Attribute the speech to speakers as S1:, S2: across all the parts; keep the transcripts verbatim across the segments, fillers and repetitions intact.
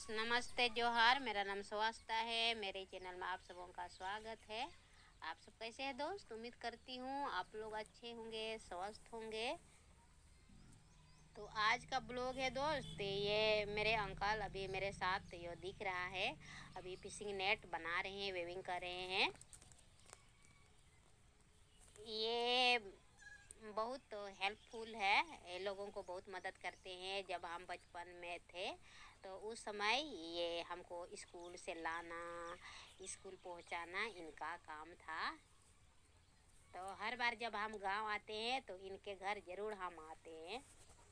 S1: दोस्त नमस्ते जोहार। मेरा नाम स्वास्थ्य है। मेरे चैनल में आप सबों का स्वागत है। आप सब कैसे हैं दोस्त? उम्मीद करती हूँ आप लोग अच्छे होंगे, स्वस्थ होंगे। तो आज का ब्लॉग है दोस्त, ये मेरे अंकल अभी मेरे साथ ये दिख रहा है, अभी फिशिंग नेट बना रहे हैं, वेविंग कर रहे हैं। ये बहुत हेल्पफुल है, ये लोगों को बहुत मदद करते हैं। जब हम बचपन में थे तो उस समय ये हमको स्कूल से लाना, स्कूल पहुंचाना इनका काम था। तो हर बार जब हम गांव आते हैं तो इनके घर ज़रूर हम आते हैं।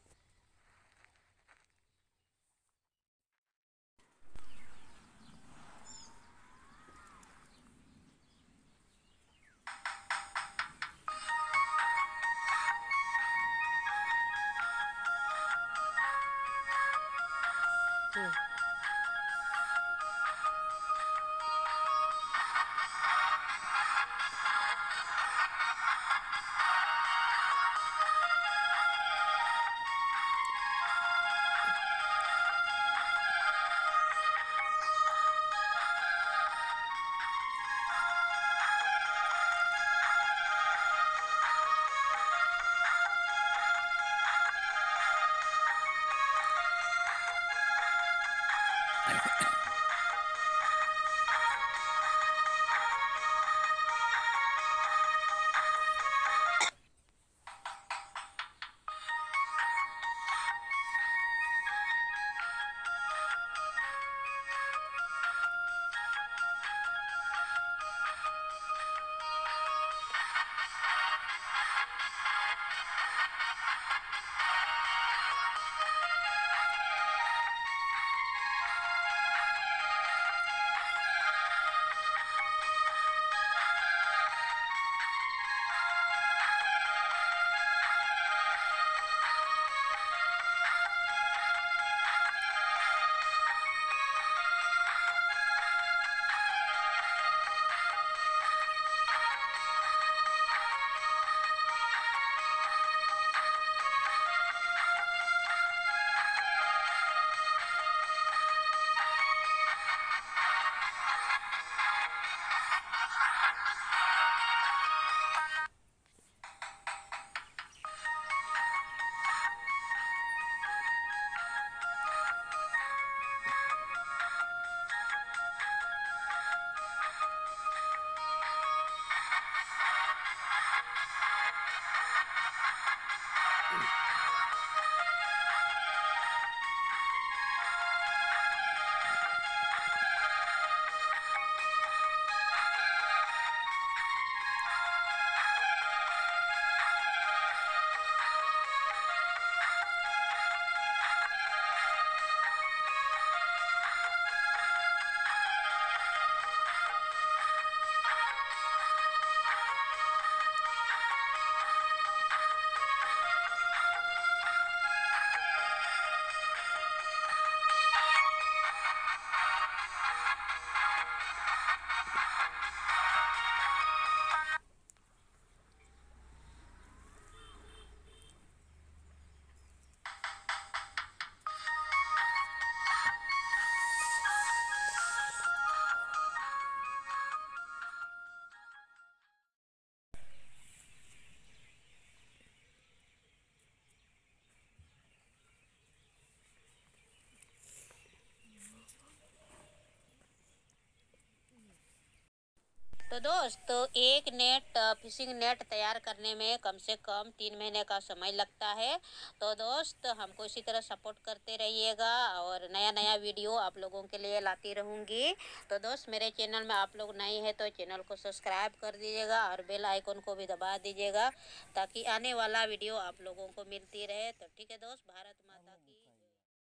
S1: तो दोस्त, तो एक नेट फिशिंग नेट तैयार करने में कम से कम तीन महीने का समय लगता है। तो दोस्त, हमको इसी तरह सपोर्ट करते रहिएगा और नया नया वीडियो आप लोगों के लिए लाती रहूँगी। तो दोस्त, मेरे चैनल में आप लोग नए हैं तो चैनल को सब्सक्राइब कर दीजिएगा और बेल आइकन को भी दबा दीजिएगा ताकि आने वाला वीडियो आप लोगों को मिलती रहे। तो ठीक है दोस्त, भारत माता की